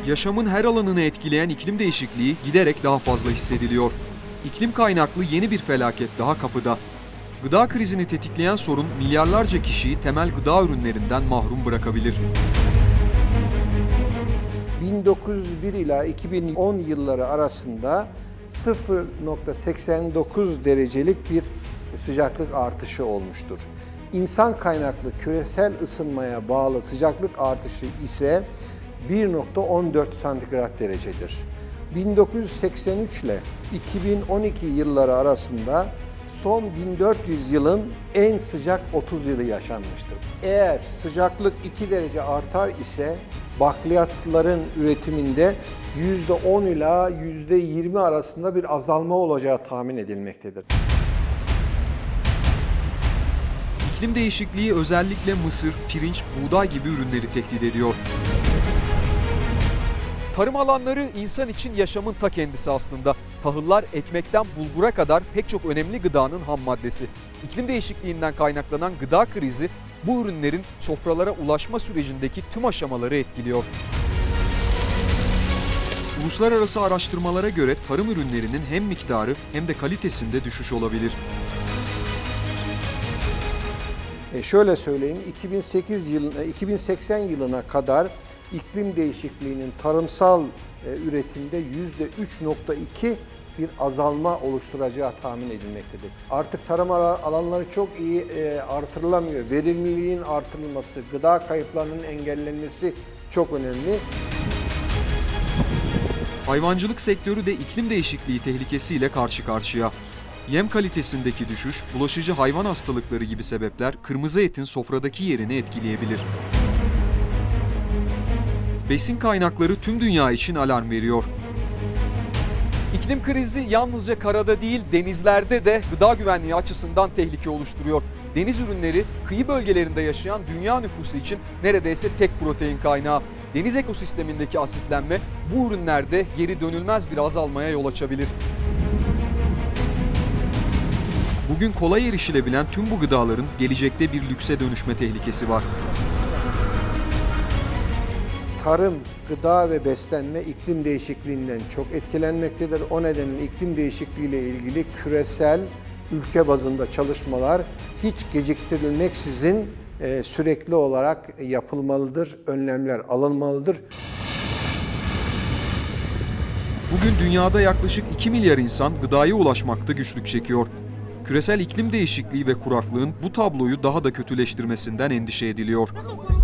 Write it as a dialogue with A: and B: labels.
A: Yaşamın her alanını etkileyen iklim değişikliği giderek daha fazla hissediliyor. İklim kaynaklı yeni bir felaket daha kapıda. Gıda krizini tetikleyen sorun milyarlarca kişiyi temel gıda ürünlerinden mahrum bırakabilir.
B: 1901 ila 2010 yılları arasında 0,89 derecelik bir sıcaklık artışı olmuştur. İnsan kaynaklı küresel ısınmaya bağlı sıcaklık artışı ise 1,14 santigrat derecedir. 1983 ile 2012 yılları arasında son 1400 yılın en sıcak 30 yılı yaşanmıştır. Eğer sıcaklık 2 derece artar ise bakliyatların üretiminde %10 ila %20 arasında bir azalma olacağı tahmin edilmektedir.
A: İklim değişikliği özellikle mısır, pirinç, buğday gibi ürünleri tehdit ediyor. Tarım alanları insan için yaşamın ta kendisi aslında. Tahıllar ekmekten bulgura kadar pek çok önemli gıdanın ham maddesi. İklim değişikliğinden kaynaklanan gıda krizi bu ürünlerin sofralara ulaşma sürecindeki tüm aşamaları etkiliyor. Uluslararası araştırmalara göre tarım ürünlerinin hem miktarı hem de kalitesinde düşüş olabilir.
B: Şöyle söyleyeyim, 2080 yılına kadar iklim değişikliğinin tarımsal üretimde %3,2 bir azalma oluşturacağı tahmin edilmektedir. Artık tarım alanları çok iyi artırılamıyor. Verimliliğin artırılması, gıda kayıplarının engellenmesi çok önemli.
A: Hayvancılık sektörü de iklim değişikliği tehlikesiyle karşı karşıya. Yem kalitesindeki düşüş, bulaşıcı hayvan hastalıkları gibi sebepler kırmızı etin sofradaki yerini etkileyebilir. Besin kaynakları tüm dünya için alarm veriyor. İklim krizi yalnızca karada değil, denizlerde de gıda güvenliği açısından tehlike oluşturuyor. Deniz ürünleri kıyı bölgelerinde yaşayan dünya nüfusu için neredeyse tek protein kaynağı. Deniz ekosistemindeki asitlenme bu ürünlerde geri dönülmez bir azalmaya yol açabilir. Bugün kolay erişilebilen tüm bu gıdaların gelecekte bir lükse dönüşme tehlikesi var.
B: Tarım, gıda ve beslenme iklim değişikliğinden çok etkilenmektedir. O nedenle iklim değişikliği ile ilgili küresel, ülke bazında çalışmalar hiç geciktirilmeksizin sürekli olarak yapılmalıdır, önlemler alınmalıdır.
A: Bugün dünyada yaklaşık 2 milyar insan gıdaya ulaşmakta güçlük çekiyor. Küresel iklim değişikliği ve kuraklığın bu tabloyu daha da kötüleştirmesinden endişe ediliyor.